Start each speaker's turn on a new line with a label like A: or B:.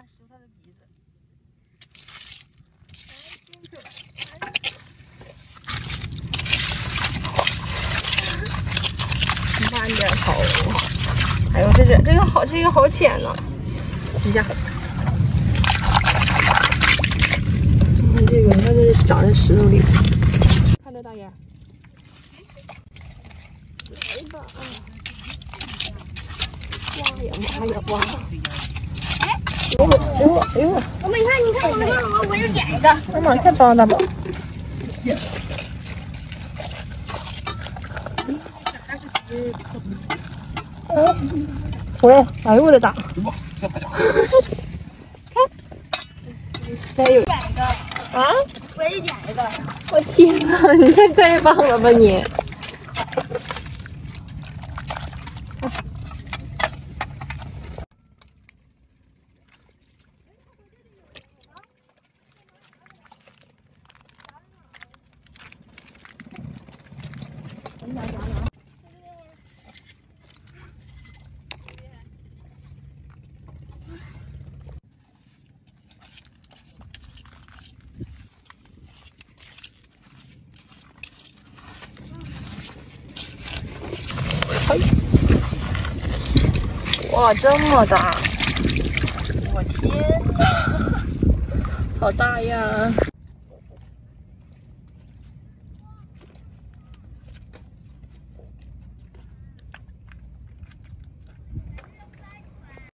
A: 梳它的鼻子。慢点投。哎呦，这个好浅呢，洗一下。你看这个，你看这长在石头里。看这大眼。来吧啊！哇呀妈呀哇！哎呦！我没看，你看我又捡一个。哎妈，太棒了，大宝！回来！哎呦我的大！看，再有捡一个啊！我也捡一个。我天哪，你这太棒了吧你！哇，这么大！我天哪，好大呀！